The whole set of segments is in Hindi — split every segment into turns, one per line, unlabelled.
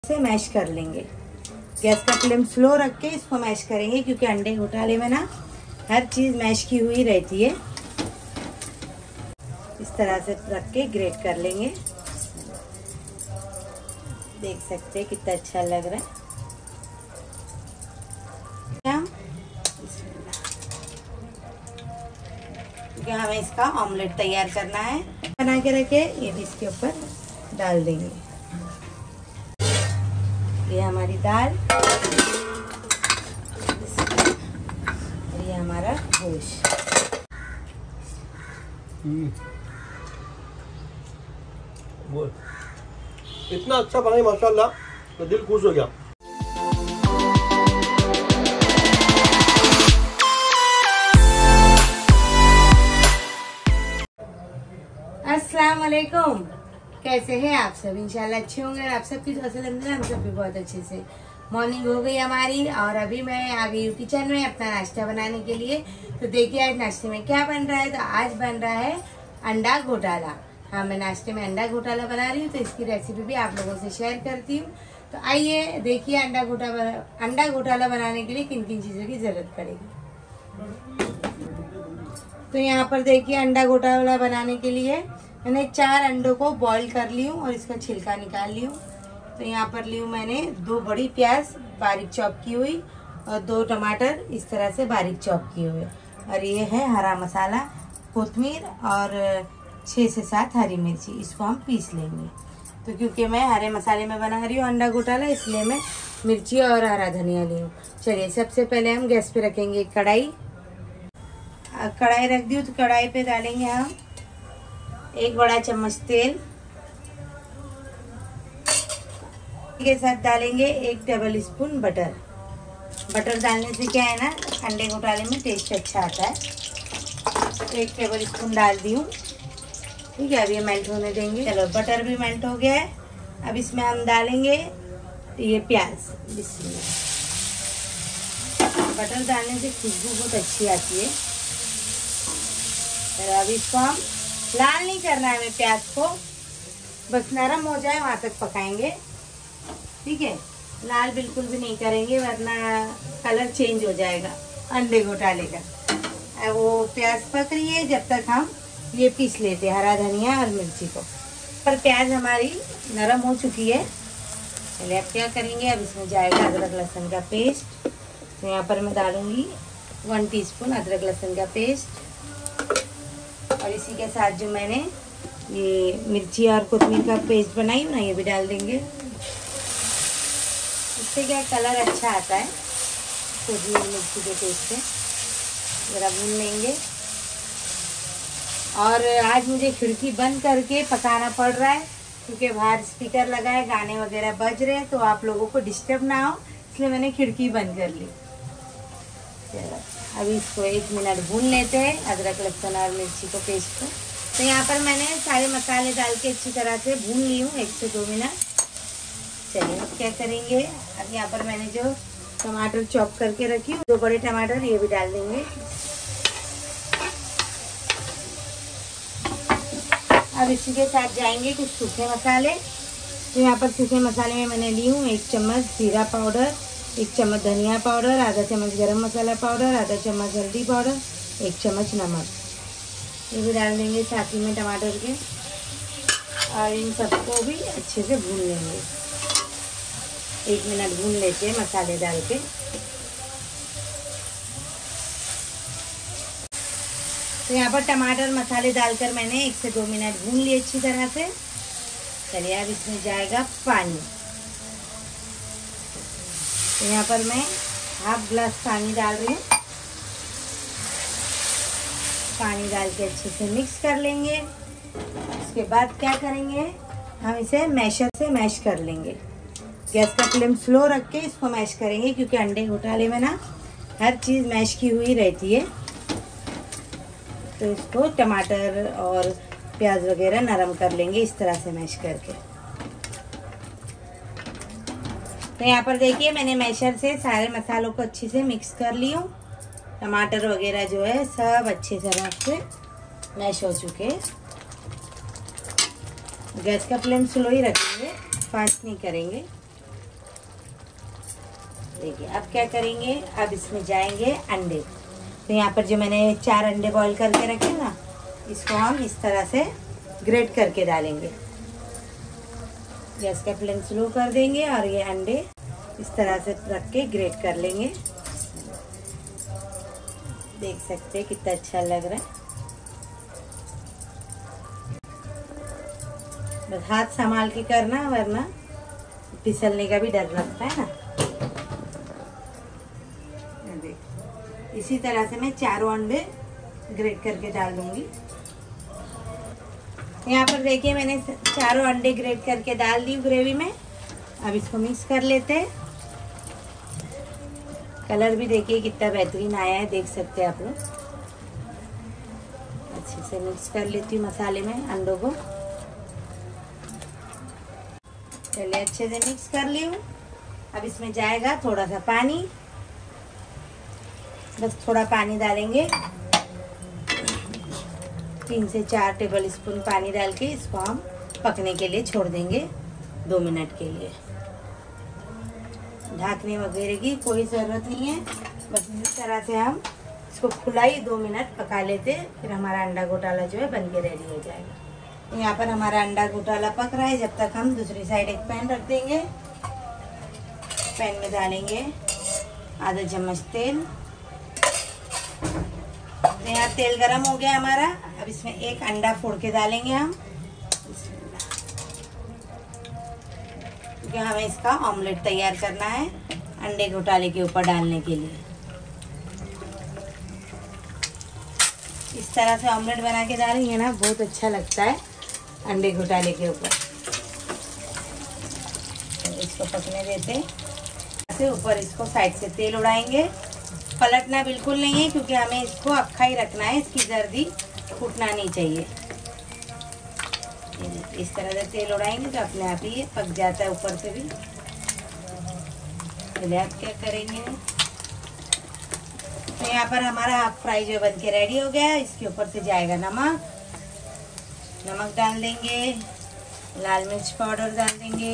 से मैश कर लेंगे। गैस का फ्लेम स्लो रख के इसको मैश करेंगे, क्योंकि अंडे घोटाले में ना हर चीज़ मैश की हुई रहती है। इस तरह से रख के ग्रेट कर लेंगे। देख सकते हैं कितना अच्छा लग रहा है। क्योंकि हमें इसका ऑमलेट तैयार करना है। बना के रखे, ये भी इसके ऊपर डाल देंगे। ये हमारी दाल और ये हमारा गोश्त।
इतना अच्छा बना माशाल्लाह, तो दिल खुश हो गया।
अस्सलाम वालेकुम, कैसे हैं आप सब? इंशाल्लाह अच्छे होंगे। आप सबकी दुआ से अल्हम्दुलिल्लाह हम सब भी बहुत अच्छे से। मॉर्निंग हो गई हमारी और अभी मैं आ गई हूँ किचन में अपना नाश्ता बनाने के लिए। तो देखिए आज नाश्ते में क्या बन रहा है। तो आज बन रहा है अंडा घोटाला। हाँ, मैं नाश्ते में अंडा घोटाला बना रही हूँ, तो इसकी रेसिपी भी आप लोगों से शेयर करती हूँ। तो आइए देखिए अंडा घोटाला बनाने के लिए किन किन चीज़ों की ज़रूरत पड़ेगी। तो यहाँ पर देखिए अंडा घोटाला बनाने के लिए मैंने 4 अंडों को बॉईल कर ली हूँ और इसका छिलका निकाल ली हूँ। तो यहाँ पर ली हूँ मैंने 2 बड़ी प्याज बारीक चॉप की हुई और 2 टमाटर इस तरह से बारीक चॉप किए हुए, और ये है हरा मसाला, कोतमीर और 6 से 7 हरी मिर्ची। इसको हम पीस लेंगे। तो क्योंकि मैं हरे मसाले में बना रही हूँ अंडा घोटाला, इसलिए मैं मिर्ची और हरा धनिया ली हूँ। चलिए सबसे पहले हम गैस पे रखेंगे कढ़ाई रख दी हूँ। तो कढ़ाई पे डालेंगे हम 1 बड़ा चम्मच तेल के साथ डालेंगे 1 टेबल स्पून बटर। बटर डालने से क्या है ना, अंडे घोटाले में टेस्ट अच्छा आता है। 1 टेबल स्पून डाल दी हूँ। ठीक है, अब ये मेल्ट होने देंगे। चलो बटर भी मेल्ट हो गया है। अब इसमें हम डालेंगे ये प्याज। बिस्मिल्लाह। बटर डालने से खुशबू बहुत अच्छी आती है। तो अब इसको हम लाल नहीं करना है हमें, प्याज को बस नरम हो जाए वहां तक पकाएंगे। ठीक है, लाल बिल्कुल भी नहीं करेंगे, वरना कलर चेंज हो जाएगा अंडे घोटाले का। अब वो प्याज पक रही है, जब तक हम ये पीस लेते हैं हरा धनिया और मिर्ची को। पर प्याज हमारी नरम हो चुकी है। चलिए अब क्या करेंगे, अब इसमें जाएगा अदरक लहसुन का पेस्ट। तो यहाँ पर मैं डालूंगी 1 टीस्पून अदरक लहसुन का पेस्ट, और इसी के साथ जो मैंने ये मिर्ची और कोतमीर का पेस्ट बनाई हूँ ना, ये भी डाल देंगे। इससे क्या कलर अच्छा आता है कोतमीर मिर्ची के पेस्ट से। ज़रा भून लेंगे। और आज मुझे खिड़की बंद करके पकाना पड़ रहा है, क्योंकि बाहर स्पीकर लगा है, गाने वगैरह बज रहे हैं, तो आप लोगों को डिस्टर्ब ना हो, इसलिए मैंने खिड़की बंद कर ली। चलो अभी इसको 1 मिनट भून लेते हैं, अदरक लहसुन और मिर्ची को पेस्ट को। तो यहाँ पर मैंने सारे मसाले डाल के अच्छी तरह से भून ली हूँ 1 से 2 मिनट। चलिए अब क्या करेंगे, अब यहाँ पर मैंने जो टमाटर चॉप करके रखी हूँ 2 बड़े टमाटर, ये भी डाल देंगे। अब इसी के साथ जाएंगे कुछ सूखे मसाले। तो यहाँ पर सूखे मसाले में मैंने ली हूँ 1 चम्मच जीरा पाउडर, 1 चम्मच धनिया पाउडर, आधा चम्मच गरम मसाला पाउडर, आधा चम्मच हल्दी पाउडर, 1 चम्मच नमक। ये भी डाल देंगे साथ ही में टमाटर के, और इन सबको भी अच्छे से भून लेंगे। 1 मिनट भून लेते हैं मसाले डाल के। तो यहाँ पर टमाटर मसाले डालकर मैंने 1 से 2 मिनट भून लिए अच्छी तरह से। चलिए अब इसमें जाएगा पानी। तो यहाँ पर मैं 1/2 गिलास पानी डाल रही हूँ। पानी डाल के अच्छे से मिक्स कर लेंगे। उसके बाद क्या करेंगे, हम इसे मैशर से मैश कर लेंगे। गैस का फ्लेम स्लो रख के इसको मैश करेंगे, क्योंकि अंडे घोटाले में ना हर चीज़ मैश की हुई रहती है। तो इसको टमाटर और प्याज वगैरह नरम कर लेंगे इस तरह से मैश करके। तो यहाँ पर देखिए मैंने मैशर से सारे मसालों को अच्छे से मिक्स कर ली हूँ। टमाटर वगैरह जो है सब अच्छे तरह से मैश हो चुके हैं। गैस का फ्लेम स्लो ही रखेंगे, फास्ट नहीं करेंगे। देखिए अब क्या करेंगे, अब इसमें जाएंगे अंडे। तो यहाँ पर जो मैंने 4 अंडे बॉईल करके रखे ना, इसको हम इस तरह से ग्रेट करके डालेंगे। गैस का फ्लेम स्लो कर देंगे और ये अंडे इस तरह से रख के ग्रेट कर लेंगे। देख सकते हैं कितना अच्छा लग रहा है। बस हाथ संभाल के करना, वरना फिसलने का भी डर लगता है ना। देख इसी तरह से मैं 4 अंडे ग्रेट करके डाल दूंगी। यहाँ पर देखिए मैंने 4 अंडे ग्रेट करके डाल दी ग्रेवी में। अब इसको मिक्स कर लेते हैं। कलर भी देखिए कितना बेहतरीन आया है, देख सकते हैं आप लोग। अच्छे से मिक्स कर लेती हूँ मसाले में अंडों को। चलिए अच्छे से मिक्स कर ली हूँ। अब इसमें जाएगा थोड़ा सा पानी, बस थोड़ा पानी डालेंगे। 3 से 4 टेबल स्पून पानी डाल के इसको हम पकने के लिए छोड़ देंगे 2 मिनट के लिए। ढकने वगैरह की कोई ज़रूरत नहीं है, बस इस तरह से हम इसको खुला ही 2 मिनट पका लेते, फिर हमारा अंडा घोटाला जो है बन के रेडी हो जाएगा। यहाँ पर हमारा अंडा घोटाला पक रहा है, जब तक हम दूसरी साइड एक पैन रख देंगे। पैन में डालेंगे आधा चम्मच तेल। यहाँ तेल गरम हो गया हमारा। अब इसमें एक अंडा फोड़ के डालेंगे हम, क्योंकि हमें इसका ऑमलेट तैयार करना है अंडे घोटाले के ऊपर डालने के लिए। इस तरह से ऑमलेट बना के डालेंगे ना, बहुत अच्छा लगता है अंडे घोटाले के ऊपर। तो इसको पकने देते ऐसे, ऊपर इसको साइड से तेल उड़ाएंगे। पलटना बिल्कुल नहीं है, क्योंकि हमें इसको अक्खा ही रखना है, इसकी जर्दी फूटना नहीं चाहिए। इस तरह से तेल उड़ाएंगे तो अपने आप ही ये पक जाता है ऊपर से भी। चलिए आप क्या करेंगे, तो यहाँ पर हमारा हाफ फ्राई जो बन के रेडी हो गया। इसके ऊपर से जाएगा नमक। नमक डाल देंगे, लाल मिर्च पाउडर डाल देंगे,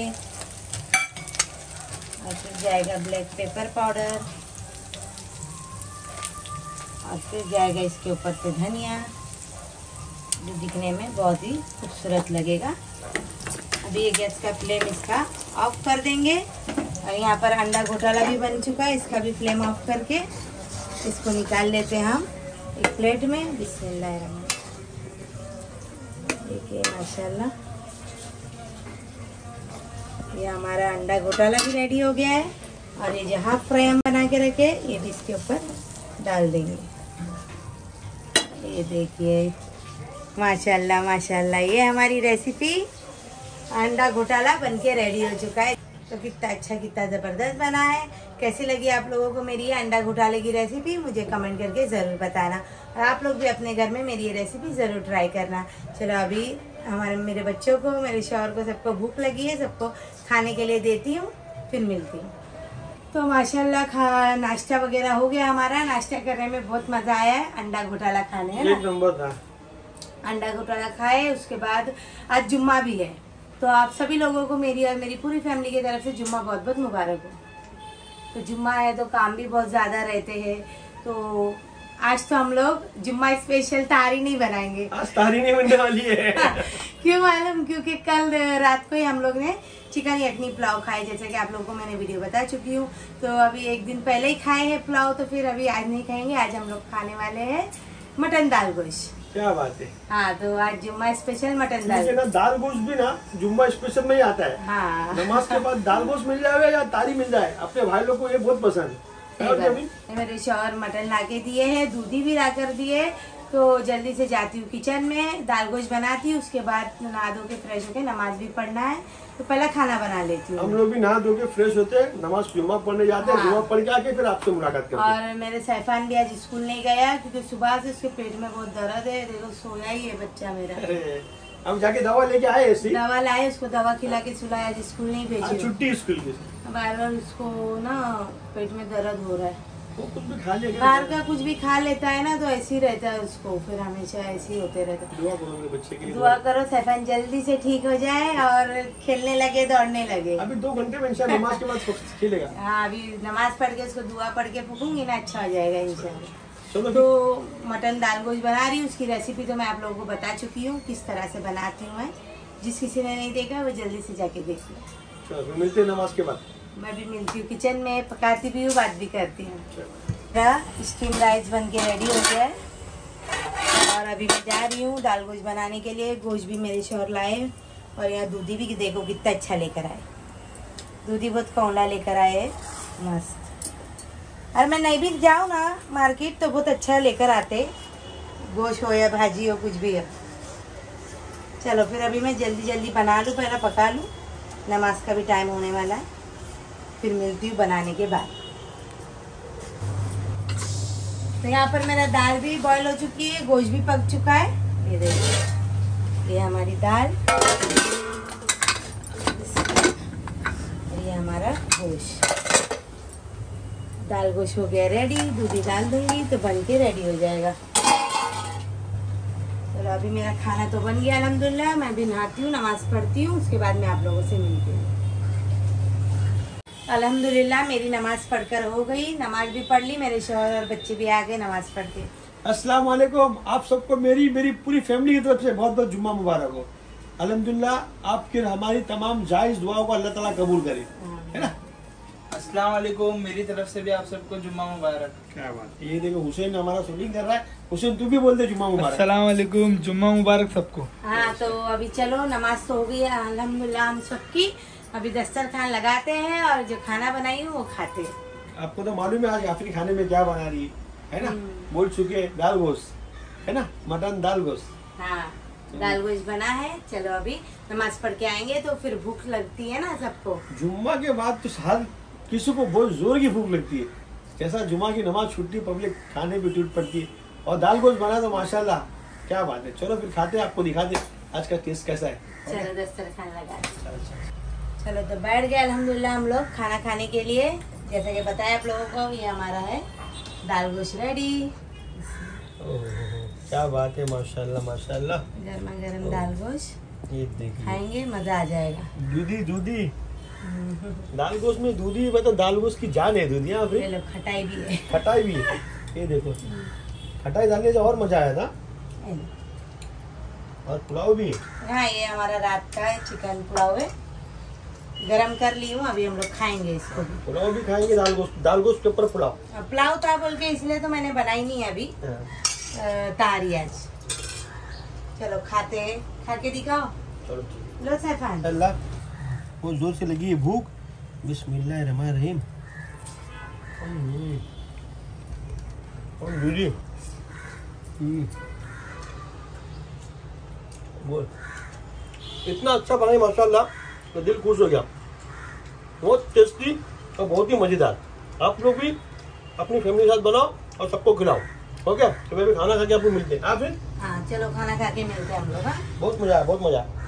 और फिर जाएगा ब्लैक पेपर पाउडर, और फिर जाएगा इसके ऊपर से धनिया, जो दिखने में बहुत ही खूबसूरत लगेगा। अभी ये गैस का फ्लेम इसका ऑफ कर देंगे। और यहाँ पर अंडा घोटाला भी बन चुका है, इसका भी फ्लेम ऑफ करके इसको निकाल लेते हैं हम एक प्लेट में। बिस्मिल्लाहिर्रहमानिर्रहीम। देखिए माशाल्लाह, ये हमारा अंडा घोटाला भी रेडी हो गया है। और ये जो हाफ फ्राई हम बना के रखे, ये भी इसके ऊपर डाल देंगे। ये देखिए माशाल्लाह माशाल्लाह, ये हमारी रेसिपी अंडा घोटाला बनके रेडी हो चुका है। तो कितना अच्छा, कितना ज़बरदस्त बना है। कैसी लगी आप लोगों को मेरी ये अंडा घोटाले की रेसिपी, मुझे कमेंट करके ज़रूर बताना। और आप लोग भी अपने घर में मेरी ये रेसिपी ज़रूर ट्राई करना। चलो अभी मेरे बच्चों को, मेरे शौहर को, सबको भूख लगी है, सबको खाने के लिए देती हूँ, फिर मिलती हूँ। तो माशाल्लाह नाश्ता वगैरह हो गया हमारा। नाश्ता करने में बहुत मज़ा आया है, अंडा घोटाला खाने है ना,
एक नंबर था।
अंडा घोटाला खाए। उसके बाद आज जुम्मा भी है, तो आप सभी लोगों को मेरी और मेरी पूरी फैमिली की तरफ से जुम्मा बहुत बहुत मुबारक हो। तो जुम्मा है तो काम भी बहुत ज़्यादा रहते हैं, तो आज तो हम लोग जुम्मा स्पेशल तारी नहीं बनाएंगे।
आज तारी नहीं बनने वाली है।
क्यों मालूम, क्योंकि कल रात को ही हम लोग ने चिकन यखनी पुलाव खाए, जैसे कि आप लोगों को मैंने वीडियो बता चुकी हूँ। तो अभी एक दिन पहले ही खाए हैं पुलाव, तो फिर अभी आज नहीं खाएंगे। आज हम लोग खाने वाले हैं मटन दाल गोश्त।
क्या बात है।
हाँ, तो आज जुम्मा स्पेशल मटन दाल।
मुझे ना दाल गोश्त भी ना जुम्मा स्पेशल में ही आता है।
हाँ,
नमाज के बाद दाल गोश्त मिल जाएगा या तारी मिल जाए, अपने भाई लोग को ये बहुत पसंद है।
मेरे शौहर मटन लाके दिए हैं, दूधी भी ला कर दिए। तो जल्दी से जाती हूँ किचन में, दाल गोश्त बनाती हूँ। उसके बाद नहा धो के फ्रेश होके नमाज भी पढ़ना है, तो पहले खाना बना लेती हूँ।
हम लोग भी नहा धो के फ्रेश होते हैं, नमाज जुम्मा पढ़ने जाते हैं। जुम्मा पढ़ के आके फिर आपसे मुलाकात करते हैं।
और मेरे सैफान भी आज स्कूल नहीं गया, क्योंकि सुबह से उसके पेट में बहुत दर्द है। देखो सोया ही है बच्चा मेरा।
हम जाके दवा लेके आए, ऐसी
दवा लाए, उसको दवा खिला के सुलाया, आज स्कूल नहीं भेजी।
छुट्टी स्कूल की।
बार बार उसको ना पेट में दर्द हो रहा है।
वो कुछ भी खा लिया
बाहर का कुछ भी खा लेता है ना तो ऐसे ही रहता है उसको, फिर हमेशा ऐसे ही होते रहता है।
दुआ करो मेरे बच्चे के लिए।
दुआ करो सैफान जल्दी से ठीक हो जाए और खेलने लगे, दौड़ने लगे।
अभी 2 घंटे में इंशाल्लाह नमाज के बाद खेलेगा।
हाँ, अभी नमाज पढ़ के उसको दुआ पढ़ के फूकूंगी ना, अच्छा हो जाएगा इंशाल्लाह।
चलो
तो मटन दाल गोश्त बना रही हूँ, उसकी रेसिपी तो मैं आप लोगों को बता चुकी हूँ किस तरह से बनाती हूँ मैं। जिस किसी ने नहीं देखा वो जल्दी से जाके देख लो।
चलो मिलते हैं नमाज के बाद।
मैं भी मिलती हूँ किचन में, पकाती भी हूँ, बात भी करती हूँ। मेरा स्टीम राइस बन के रेडी हो गया है और अभी मैं जा रही हूँ दाल गोश्त बनाने के लिए। गोश्त भी मेरे शौहर लाए और यहाँ दूधी भी देखो कितना अच्छा लेकर आए। दूधी बहुत कौड़ा लेकर आए है, मस्त। और मैं नहीं भी जाऊँ ना मार्केट तो बहुत अच्छा लेकर आते, गोश्त हो या भाजी हो कुछ भी हो। चलो फिर अभी मैं जल्दी जल्दी बना लूँ, पहले पका लूँ, नमाज का भी टाइम होने वाला है, फिर मिलती हूँ बनाने के बाद। तो यहाँ पर मेरा दाल भी बॉईल हो चुकी है, गोश्त भी पक चुका है। ये देखिए, ये हमारी दाल और ये हमारा गोश्त। दाल गोश्त हो गया रेडी, दूधी डाल दूंगी तो बन के रेडी हो जाएगा। चलो अभी मेरा खाना तो बन गया अल्हम्दुलिल्लाह। मैं भी नहाती हूँ, नमाज पढ़ती हूँ, उसके बाद मैं आप लोगों से मिलती हूँ। अल्हम्दुलिल्लाह मेरी नमाज पढ़कर हो गई, नमाज भी पढ़ ली, मेरे शौहर और बच्चे भी आ गए नमाज पढ़ के।
अस्सलाम वालेकुम। आप सबको मेरी पूरी फैमिली की तरफ से बहुत बहुत जुम्मा मुबारक हो। अल्हम्दुलिल्लाह आपकी हमारी तमाम जायज दुआओं को अल्लाह ताला कबूल करे, है ना।
अस्सलाम वालेकुम, मेरी तरफ से भी आप सबको जुम्मा मुबारक।
क्या बात। ये देखो हुसैन हमारा शूटिंग कर रहा है। हुसैन तू भी बोल दे जुम्मा मुबारक।
अस्सलाम वालेकुम, जुम्मा मुबारक सबको।
हाँ तो अभी चलो नमाज तो हो गई है अल्हम्दुलिल्लाह हम सबकी। अभी दस्तरखान लगाते हैं और जो खाना बनाई हूँ वो खाते हैं।
आपको तो मालूम है आज आखिरी खाने में क्या बना रही है ना। बोल चुके दाल गोश्त, है ना, मटन दाल गोश्त।
हाँ दाल गोश्त बना है। चलो अभी नमाज पढ़ के आएंगे तो फिर भूख लगती है ना सबको।
जुम्मा के बाद तो हर किसी को बहुत जोर की भूख लगती है। जैसा जुम्मा की नमाज छुट्टी पब्लिक खाने पे टूट पड़ती है और दाल गोश्त बना तो माशाल्लाह क्या बात है। चलो फिर खाते हैं, आपको दिखाते आज का टेस्ट कैसा है।
चलो दस्तरखान लगा। चलो तो बैठ गए अल्हम्दुलिल्लाह हम लोग खाना खाने के लिए। जैसा कि बताया आप लोगों को, ये हमारा है दाल गोश्त रेडी।
क्या बात है, माशाल्लाह माशाल्लाह।
गर्मा गर्म दाल गोश्त
ये देखिए,
खाएंगे, मजा आ जाएगा।
दूधी दूधी दाल गोश्त में दूधी, मतलब दाल गोश्त की जान है दूधी। यहाँ
ये लो खटाई भी है।
खटाई भी है, ये देखो खटाई डालने से और मजा आया था। और पुलाव भी है।
हाँ ये हमारा रात का है, चिकन पुलाव है, गरम कर ली हूँ, अभी हम लोग खाएंगे इसको भी।
पुलाव भी खाएंगे, दाल गोश्त के ऊपर पुलाव।
पुलाव था बोल के इसलिए तो मैंने बनाई नहीं है अभी, तारी आज। चलो खाते हैं, खा के दिखाओ।
चलो
लो सैफान।
अल्लाह बहुत जोर से लगी है भूख। बिस्मिल्लाहिर्रहमानिर्रहीम। दूधी बोल, इतना अच्छा बना है माशाल्लाह, तो दिल खुश हो गया। बहुत टेस्टी और बहुत ही मजेदार। आप लोग भी अपनी फैमिली के साथ बनाओ और सबको खिलाओ। ओके, तो मैं भी खाना खा के आपको मिलते हैं। आप फिर
हाँ चलो खाना खा के मिलते हैं हम लोग। हाँ
बहुत मजा आया, बहुत मजा आया।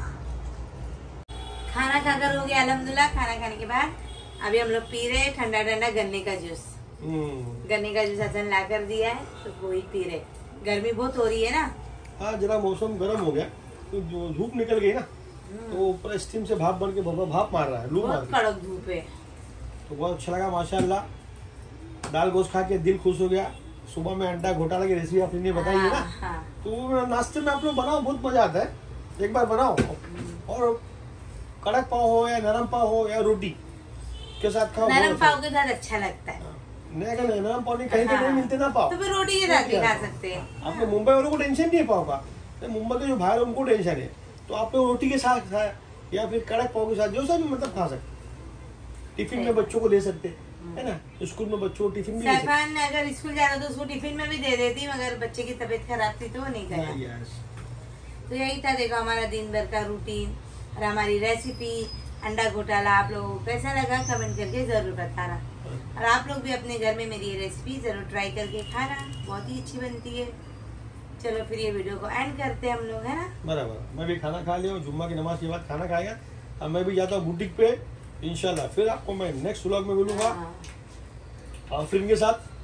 खाना खाकर हो गया अल्हम्दुलिल्लाह। खाना खाने के बाद अभी हम लोग पी रहे हैं ठंडा ठंडा गन्ने का जूस। गन्ने का जूस हसन ला कर दिया है तो वो ही पी रहे। गर्मी बहुत हो रही है ना।
हाँ जरा मौसम गर्म हो गया तो जो धूप निकल गई ना तो ऊपर स्टीम से भाप बन के भाप मार रहा है, लू मार
बहुत कड़क धूप है।
तो बहुत अच्छा लगा माशाल्लाह। दाल गोश्त खा के दिल खुश हो गया। सुबह में अंडा घोटाला की रेसिपी आपने बताई है ना,
हाँ।
तो वो नाश्ते में आप लोग बनाओ, बहुत मजा आता है। एक बार बनाओ और कड़क पाव हो या नरम पाव हो या रोटी के साथ खाओ।
नरम पाव के साथ अच्छा लगता है।
नहीं अगर नरम पाव नहीं, कहीं पे नहीं मिलते ना पाव,
तो फिर रोटी के साथ भी खा सकते हैं।
आपने मुंबई वालों को टेंशन नहीं है पाव का, मुंबई के जो बाहर उनको टेंशन है। तो आप लोग रोटी के साथ खाए या फिर कड़क पाव के साथ जो सब मतलब खा सकते। टिफिन में बच्चों को दे सकते, है ना, स्कूल में बच्चों को टिफिन भी दे सकते।
सैफान अगर स्कूल जाता तो उसको टिफिन में भी दे देती, मगर बच्चे की तबीयत खराब थी तो वो नहीं खाया। तो यही था, देखो हमारा दिन भर का रूटीन और हमारी रेसिपी अंडा घोटाला। आप लोगों को कैसा लगा कमेंट करके जरूर बताना। और आप लोग भी अपने घर में मेरी ये रेसिपी जरूर ट्राई करके खाना, बहुत ही अच्छी बनती है। चलो फिर ये वीडियो को एंड करते हैं हम लोग, है ना।
बराबर, मैं भी खाना खा लिया, जुम्मा की नमाज के बाद खाना खाएगा। अब मैं भी जाता हूँ बुटीक पे इंशाल्लाह। फिर आपको मैं नेक्स्ट व्लॉग में मिलूंगा आफरीन के साथ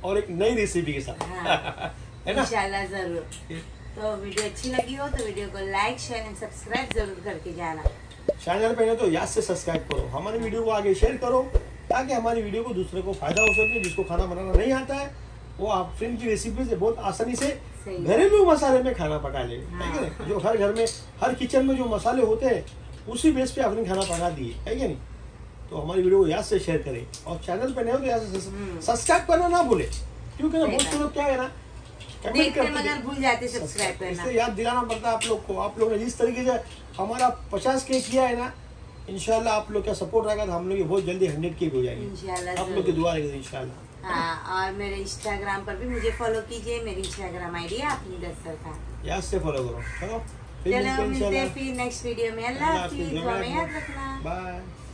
और एक नई रेसिपी के साथ।
हाँ,
है ना?
इंशाल्लाह जरूर। तो वीडियो अच्छी लगी हो तो वीडियो को लाइक शेयर एंड सब्सक्राइब जरूर करके जाना।
चैनल पे नहीं तो याद से सब्सक्राइब करो, हमारी वीडियो को आगे शेयर करो ताकि हमारी वीडियो को दूसरे को फायदा हो सके। जिसको खाना बनाना नहीं आता है वो आप फ्रेंड की रेसिपी से बहुत आसानी से घरेलू मसाले में खाना पका ले।
हाँ।
है कि नहीं? जो हर घर में हर किचन में जो मसाले होते हैं उसी बेस पे आपने खाना पका दिए, है कि नहीं? तो हमारी वीडियो को याद से शेयर करें और चैनल पे नहीं हो तो याद से सब्सक्राइब करना ना भूले, क्योंकि ना बहुत से लोग क्या है ना कमेंट करते
मगर भूल जाते सब्सक्राइब करना।
इसलिए याद दिलाना पड़ता है आप लोग को। आप लोग ने जिस तरीके से हमारा 50K किया है ना, इंशाल्लाह आप लोग का सपोर्ट रहेगा तो हम लोग बहुत जल्दी 100K भी हो जाएंगे
इंशाल्लाह।
आप लोग की दुआ रहेगी इंशाल्लाह।
हाँ, और मेरे इंस्टाग्राम पर भी मुझे फॉलो कीजिए। मेरी इंस्टाग्राम आईडी है अपनी दस्तर का।
याद से फॉलो करो। चलो
चलो मिलते हैं फिर नेक्स्ट वीडियो में। अल्लाह हाफिज़, दुआ में याद रखना।
बाय।